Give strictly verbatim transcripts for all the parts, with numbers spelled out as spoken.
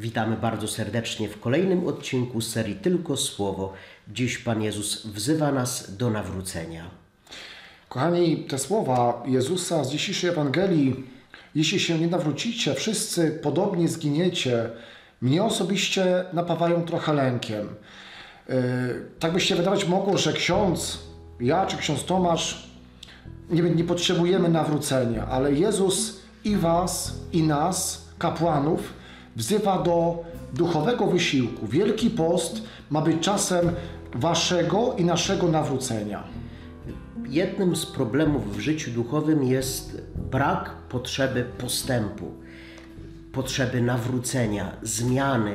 Witamy bardzo serdecznie w kolejnym odcinku serii Tylko Słowo. Dziś Pan Jezus wzywa nas do nawrócenia. Kochani, te słowa Jezusa z dzisiejszej Ewangelii: jeśli się nie nawrócicie, wszyscy podobnie zginiecie, mnie osobiście napawają trochę lękiem. Yy, tak by się wydawać mogło, że ksiądz, ja czy ksiądz Tomasz nie, nie potrzebujemy nawrócenia, ale Jezus i was, i nas, kapłanów, wzywa do duchowego wysiłku. Wielki Post ma być czasem waszego i naszego nawrócenia. Jednym z problemów w życiu duchowym jest brak potrzeby postępu, potrzeby nawrócenia, zmiany.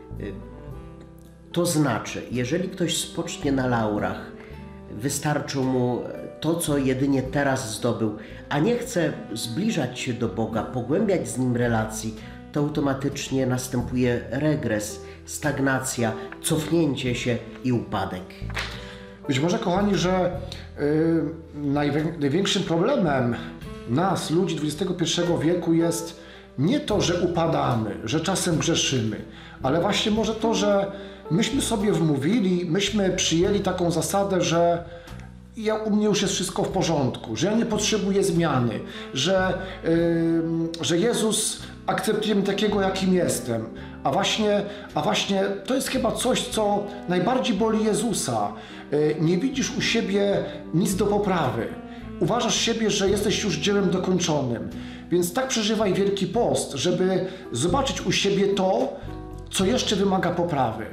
To znaczy, jeżeli ktoś spocznie na laurach, wystarczy mu to, co jedynie teraz zdobył, a nie chce zbliżać się do Boga, pogłębiać z Nim relacji, to automatycznie następuje regres, stagnacja, cofnięcie się i upadek. Być może, kochani, że yy, najwię- największym problemem nas, ludzi dwudziestego pierwszego wieku, jest nie to, że upadamy, że czasem grzeszymy, ale właśnie może to, że myśmy sobie wmówili, myśmy przyjęli taką zasadę, że ja, u mnie już jest wszystko w porządku, że ja nie potrzebuję zmiany, że, yy, że Jezus akceptuje mnie takiego, jakim jestem. A właśnie, a właśnie to jest chyba coś, co najbardziej boli Jezusa. Yy, nie widzisz u siebie nic do poprawy. Uważasz siebie, że jesteś już dziełem dokończonym. Więc tak przeżywaj Wielki Post, żeby zobaczyć u siebie to, co jeszcze wymaga poprawy.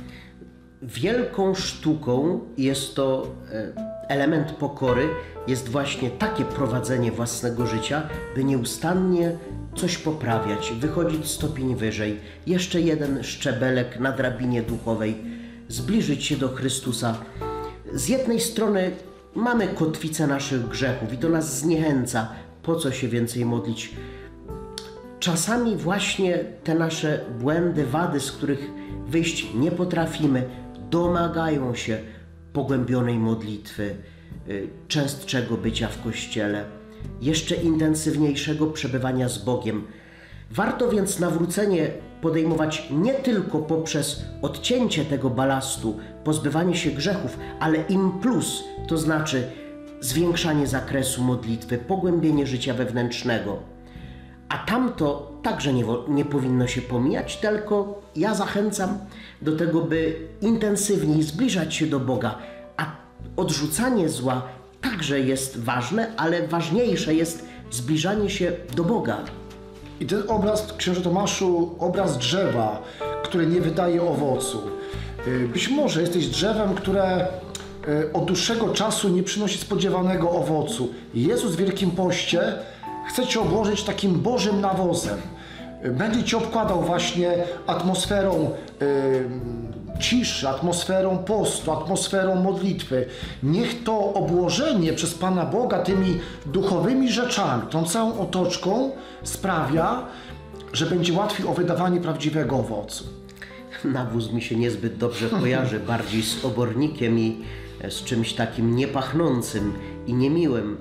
Wielką sztuką jest to element pokory, jest właśnie takie prowadzenie własnego życia, by nieustannie coś poprawiać, wychodzić stopień wyżej, jeszcze jeden szczebelek na drabinie duchowej, zbliżyć się do Chrystusa. Z jednej strony mamy kotwicę naszych grzechów i to nas zniechęca, po co się więcej modlić. Czasami właśnie te nasze błędy, wady, z których wyjść nie potrafimy, domagają się pogłębionej modlitwy, częstszego bycia w Kościele, jeszcze intensywniejszego przebywania z Bogiem. Warto więc nawrócenie podejmować nie tylko poprzez odcięcie tego balastu, pozbywanie się grzechów, ale im plus, to znaczy zwiększanie zakresu modlitwy, pogłębienie życia wewnętrznego. A tamto także nie, nie powinno się pomijać, tylko ja zachęcam do tego, by intensywniej zbliżać się do Boga, a odrzucanie zła także jest ważne, ale ważniejsze jest zbliżanie się do Boga. I ten obraz, księże Tomaszu, obraz drzewa, które nie wydaje owocu. Być może jesteś drzewem, które od dłuższego czasu nie przynosi spodziewanego owocu. Jezus w Wielkim Poście chce cię obłożyć takim Bożym nawozem. Będzie cię obkładał właśnie atmosferą yy, ciszy, atmosferą postu, atmosferą modlitwy. Niech to obłożenie przez Pana Boga tymi duchowymi rzeczami, tą całą otoczką sprawia, że będzie łatwiej o wydawanie prawdziwego owocu. Nawóz mi się niezbyt dobrze kojarzy, bardziej z obornikiem i z czymś takim niepachnącym i niemiłym.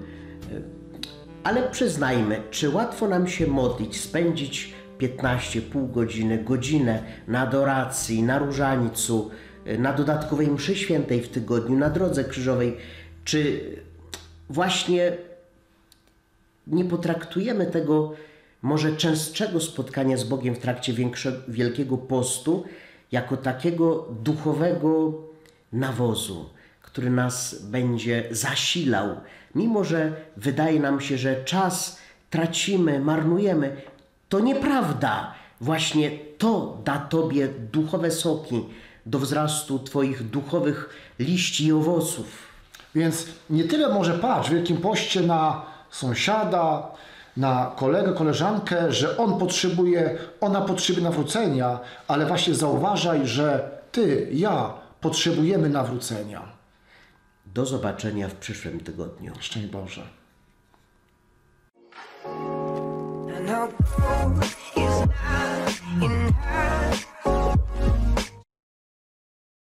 Ale przyznajmy, czy łatwo nam się modlić, spędzić piętnaście, pół godziny, godzinę na adoracji, na różańcu, na dodatkowej mszy świętej w tygodniu, na drodze krzyżowej, czy właśnie nie potraktujemy tego może częstszego spotkania z Bogiem w trakcie większego, Wielkiego Postu jako takiego duchowego nawozu, który nas będzie zasilał, mimo że wydaje nam się, że czas tracimy, marnujemy. To nieprawda. Właśnie to da Tobie duchowe soki do wzrastu Twoich duchowych liści i owoców. Więc nie tyle może patrz w Wielkim Poście na sąsiada, na kolegę, koleżankę, że on potrzebuje, ona potrzebuje nawrócenia, ale właśnie zauważaj, że Ty, ja potrzebujemy nawrócenia. Do zobaczenia w przyszłym tygodniu. Szczęść Boże. And our growth is not in her.